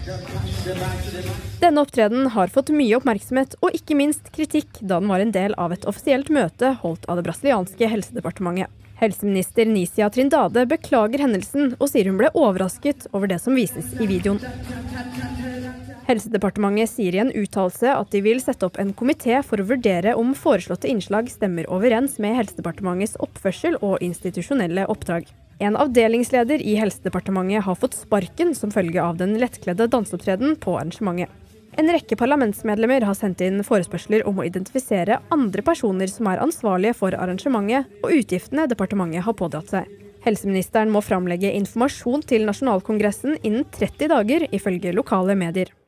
Denne opptredenen har fått mye oppmerksomhet og ikke minst kritikk da den var en del av et offisielt møte holdt av det brasilianske helsedepartementet. Helseminister Nícia Trindade beklager hendelsen og sier hun ble overrasket over det som vises i videoen. Helsedepartementet sier i en uttalelse at de vil sette opp en komité for å vurdere om foreslåtte innslag stemmer overens med Helsedepartementets oppførsel og institusjonelle oppdrag. En avdelingsleder i Helsedepartementet har fått sparken som følge av den lettkledde danseopptreden på arrangementet. En rekke parlamentsmedlemmer har sendt inn forespørsler om å identifisere andre personer som er ansvarlige for arrangementet og utgiftene departementet har pådratt seg. Helseministeren må framlegge informasjon til Nasjonalkongressen innen 30 dager, ifølge lokale medier.